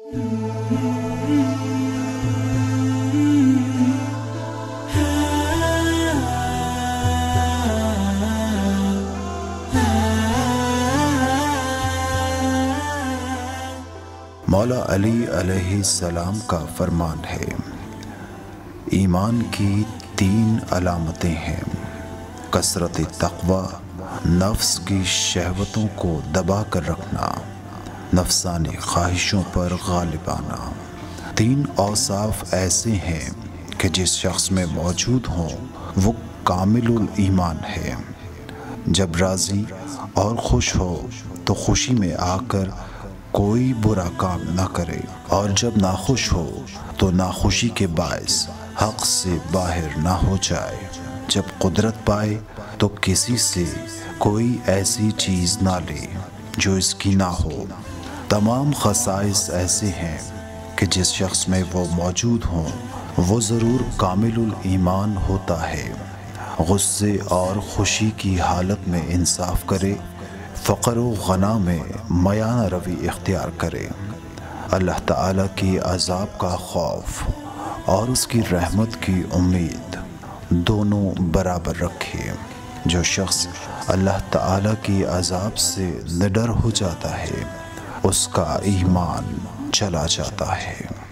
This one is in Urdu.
مولا علی علیہ السلام کا فرمان ہے، ایمان کی 3 علامتیں ہیں: کثرت تقوی، نفس کی شہوتوں کو دبا کر رکھنا، نفسانی خواہشوں پر غالب آنا۔ 3 اوصاف ایسے ہیں کہ جس شخص میں موجود ہوں وہ کامل الایمان ہے۔ جب راضی اور خوش ہو تو خوشی میں آ کر کوئی برا کام نہ کرے، اور جب ناخوش ہو تو ناخوشی کے باعث حق سے باہر نہ ہو جائے۔ جب قدرت پائے تو کسی سے کوئی ایسی چیز نہ لے جو اس کی نہ ہو۔ تمام خصائص ایسے ہیں کہ جس شخص میں وہ موجود ہوں وہ ضرور کامل الایمان ہوتا ہے۔ غصے اور خوشی کی حالت میں انصاف کرے، فقر و غنا میں میانہ روی اختیار کرے، اللہ تعالیٰ کی عذاب کا خوف اور اس کی رحمت کی امید دونوں برابر رکھے۔ جو شخص اللہ تعالیٰ کی عذاب سے نڈر ہو جاتا ہے اس کا ایمان چلا جاتا ہے۔